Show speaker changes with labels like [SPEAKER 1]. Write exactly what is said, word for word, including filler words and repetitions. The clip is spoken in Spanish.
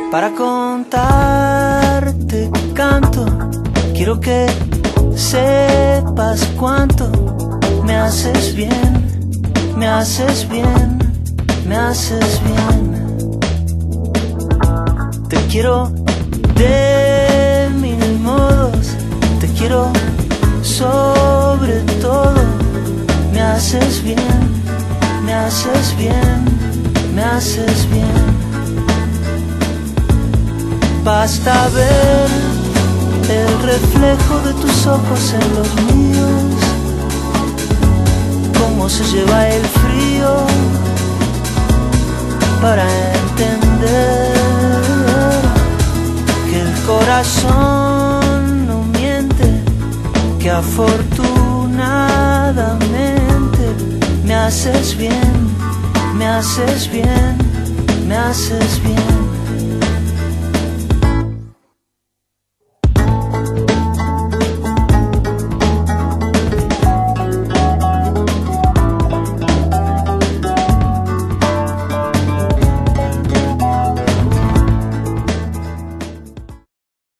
[SPEAKER 1] para contarte canto. Quiero que sepas cuánto me haces bien, me haces bien, me haces bien. Te quiero de mil modos, te quiero sobre todo. Me haces bien, me haces bien, me haces bien. Basta ver el reflejo de tus ojos en los míos, cómo se lleva el frío para entender que el corazón no miente, que afortunadamente me haces bien, me haces bien, me haces bien.